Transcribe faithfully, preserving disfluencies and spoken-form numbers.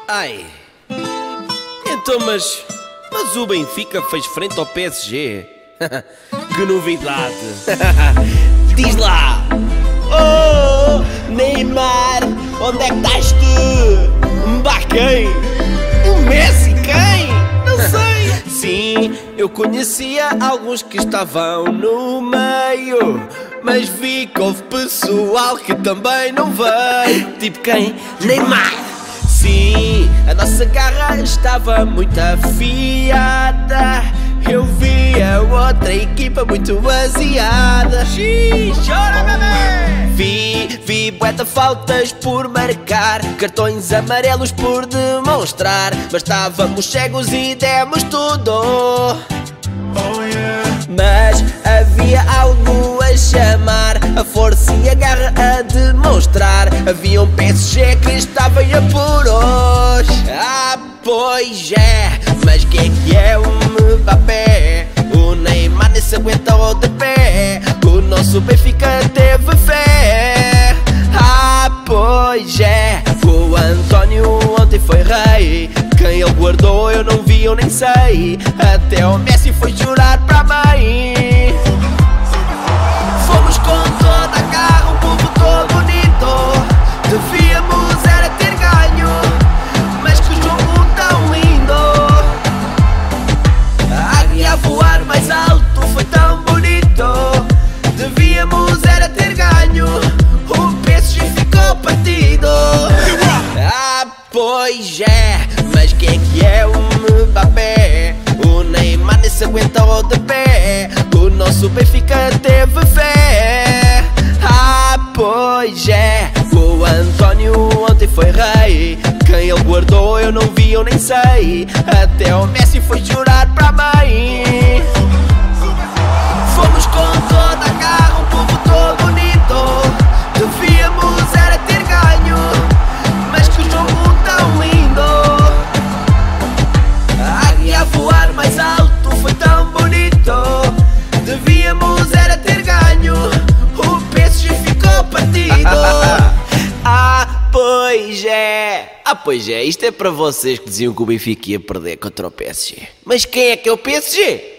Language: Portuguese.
Ai, então mas, mas o Benfica fez frente ao P S G. Que novidade. Diz lá. Oh, Neymar, onde é que estás tu? Bah, quem? O Messi, quem? Não sei. Sim, eu conhecia alguns que estavam no meio, mas vi que houve pessoal que também não veio. Tipo quem? Neymar. Sim, a nossa garra estava muito afiada. Eu vi a outra equipa muito baseada. Xiii, chora, bebê! Vi, vi bué de faltas por marcar, cartões amarelos por demonstrar, mas estávamos cegos e demos tudo. Oh, yeah. Mas havia algo a chamar, a força e a garra a demonstrar. Havia um P S G que estava em apuros. Ah, pois é, mas que é que é o Mbappé? O Neymar nem se aguentou de pé, o nosso Benfica teve fé. Ah, pois é, o António ontem foi rei. Quem ele guardou eu não vi, eu nem sei. Até o Messi foi jurar para a mãe. Fomos com toda a garra, um povo todo bonito. Devíamos era ter ganho, mas que jogo tão lindo. A águia a voar mais alto foi tão bonito. Devíamos era ter ganho, o P S G ficou partido. Ah, pois é, mas quem é que é o Mbappé? O Neymar nem se aguentou de pé, o nosso Benfica teve fé. Ah, pois é, o António ontem foi rei. Quem ele guardou eu não vi, eu nem sei. Até o Messi foi jurar para a mãe. Fomos com toda a garra, um povo todo bonito. Devíamos era ter ganho, mas que jogo tão lindo. A águia a voar mais alto foi tão bonito. Devíamos era ter ganho, o P S G ficou partido. Ah, pois é. Ah, pois é, isto é para vocês que diziam que o Benfica ia perder contra o P S G. Mas quem é que é o P S G?